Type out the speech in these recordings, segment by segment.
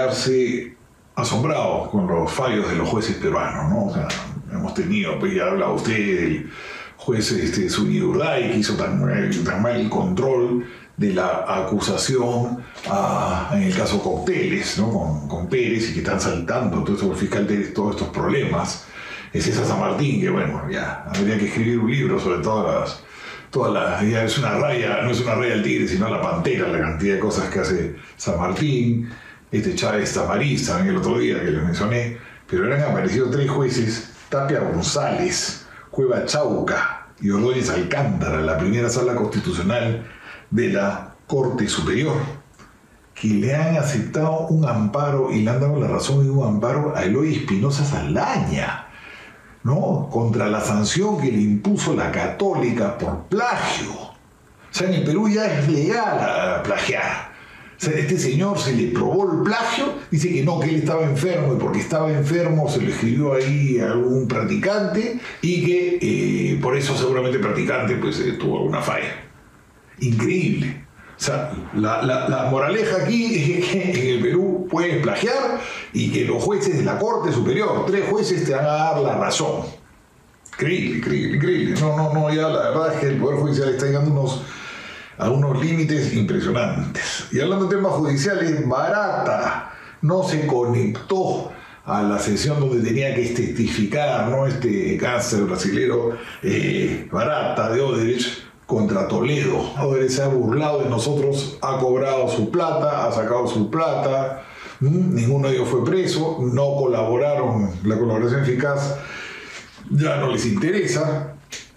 quedarse asombrado con los fallos de los jueces peruanos, ¿no? O sea, hemos tenido, pues ya ha hablado usted del juez Zunidurday, que hizo tan mal el control de la acusación en el caso Cocteles, ¿no? con Pérez, y que están saltando todo eso, el fiscal de todos estos problemas. Es César San Martín, que bueno, ya habría que escribir un libro sobre todas las, ya es una raya, no es una raya al tigre, sino la pantera, la cantidad de cosas que hace San Martín, Chávez Tamariz, también el otro día que les mencioné, pero han aparecido 3 jueces, Tapia González, Cueva Chauca y Ordóñez Alcántara, la primera sala constitucional de la Corte Superior, que le han aceptado un amparo y le han dado la razón en un amparo a Eloy Espinosa Saldaña, ¿no? Contra la sanción que le impuso la Católica por plagio. O sea, en el Perú ya es legal plagiar. O sea, este señor se le probó el plagio, dice que no, que él estaba enfermo, y porque estaba enfermo se lo escribió ahí a algún practicante, y que por eso seguramente el practicante pues, tuvo alguna falla. Increíble. O sea, la moraleja aquí es que en el Perú puedes plagiar y que los jueces de la Corte Superior, 3 jueces, te van a dar la razón. Increíble. No, ya la verdad es que el Poder Judicial está llegando a unos límites impresionantes. Y hablando de temas judiciales, Barata no se conectó a la sesión donde tenía que testificar, ¿no? Este cáncer brasilero Barata de Odebrecht contra Toledo. Odebrecht se ha burlado de nosotros, ha cobrado su plata, ha sacado su plata, ninguno de ellos fue preso, no colaboraron, la colaboración eficaz ya no les interesa,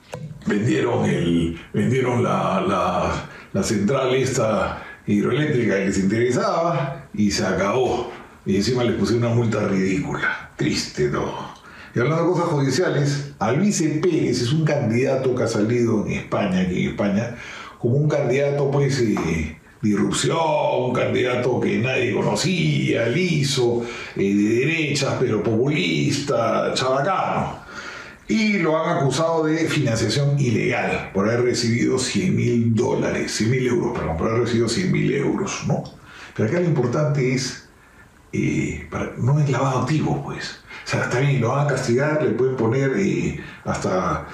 vendieron la central esta hidroeléctrica que les interesaba y se acabó. Y encima les pusieron una multa ridícula. Triste todo. Y hablando de cosas judiciales, Albice Pérez es un candidato que ha salido en España, aquí en España, como un candidato pues de irrupción, un candidato que nadie conocía, liso, de derechas, pero populista, chabacano. Y lo han acusado de financiación ilegal por haber recibido $100.000, $100.000, por haber recibido 100.000 euros, ¿no? Pero acá lo importante es, no es lavado de activos, pues. O sea, está bien, lo van a castigar, le pueden poner hasta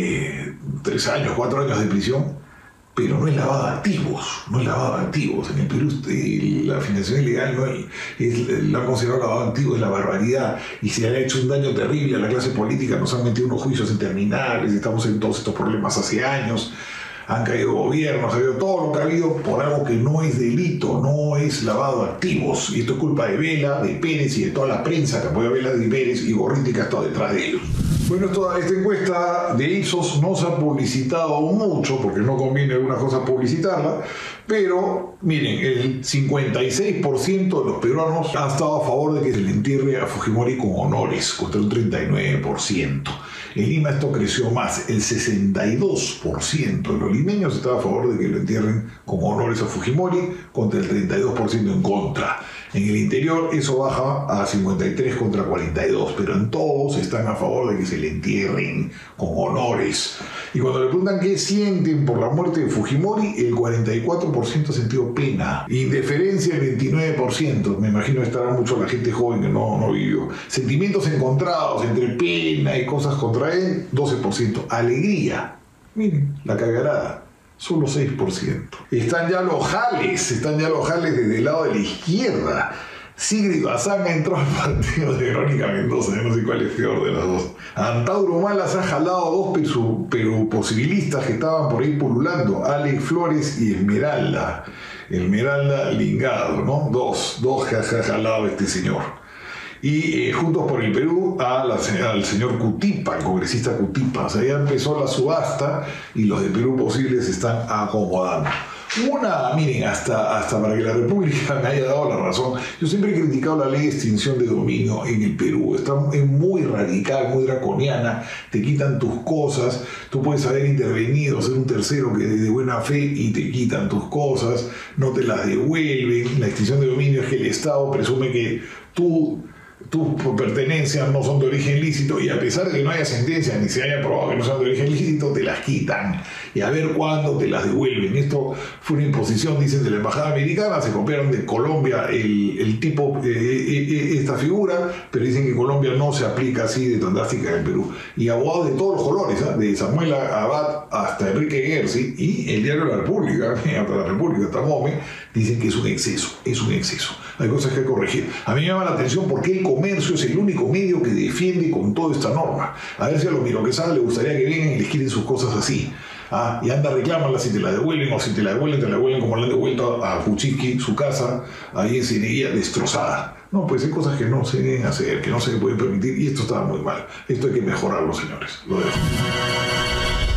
3 años, 4 años de prisión, pero no es lavado de activos, En el Perú la financiación ilegal lo han considerado lavado de activos, es la barbaridad, y se ha hecho un daño terrible a la clase política, nos han metido unos juicios interminables, estamos en todos estos problemas hace años. Han caído gobiernos, ha habido todo lo que ha habido por algo que no es delito, no es lavado de activos. Y esto es culpa de Vela, de Pérez y de toda la prensa que apoya a Vela, de Pérez y Gorriti, que ha estado detrás de ellos. Bueno, esta encuesta de Ipsos no se ha publicitado mucho, porque no conviene algunas cosas publicitarla, pero miren, el 56% de los peruanos ha estado a favor de que se le entierre a Fujimori con honores, contra un 39%. En Lima esto creció más, el 62% de los limeños estaba a favor de que lo entierren con honores a Fujimori, contra el 32% en contra. En el interior eso baja a 53 contra 42, pero en todos están a favor de que se le entierren con honores. Y cuando le preguntan qué sienten por la muerte de Fujimori, el 44% ha sentido pena. Indiferencia el 29%, me imagino estará mucho la gente joven que no vivió. Sentimientos encontrados entre pena y cosas contra él, 12%. Alegría, miren, la cagarada, solo 6%. Están ya los jales desde el lado de la izquierda. Sigrid Bazán entró al partido de Verónica Mendoza, yo no sé cuál es peor de las dos. Antauro Malas ha jalado 2 posibilistas que estaban por ahí pululando, Alex Flores y Esmeralda Lingado, ¿no? Dos que ha jalado este señor. Y Juntos por el Perú al señor Cutipa, el congresista Cutipa. O sea, ya empezó la subasta y los de Perú Posible se están acomodando. Miren, hasta para que la República me haya dado la razón, yo siempre he criticado la ley de extinción de dominio en el Perú. Es muy radical, muy draconiana, te quitan tus cosas, tú puedes haber intervenido, ser un tercero que de buena fe y te quitan tus cosas, no te las devuelven. La extinción de dominio es que el Estado presume que tú tus pertenencias no son de origen lícito, y a pesar de que no haya sentencia ni se haya probado que no sean de origen lícito, te las quitan y a ver cuándo te las devuelven. Esto fue una imposición, dicen, de la embajada americana. Se copiaron de Colombia el tipo, esta figura, pero dicen que Colombia no se aplica así de tan drástica en el Perú. Y abogados de todos los colores, ¿eh? De Samuel Abad hasta Enrique Gersi y el diario La República, hasta La República, hasta Mome, dicen que es un exceso, es un exceso. Hay cosas que corregir. A mí me llama la atención porque el comercio es el único medio que defiende con toda esta norma. A ver si a los miroquesanos les gustaría que vengan y les quiten sus cosas así. Y anda, reclámala si te la devuelven, o si te la devuelven como le han devuelto a Kuczynski su casa, ahí en Cieneguilla, destrozada. No, pues hay cosas que no se deben hacer, que no se pueden permitir, y esto está muy mal. Esto hay que mejorarlo, señores. Lo dejo.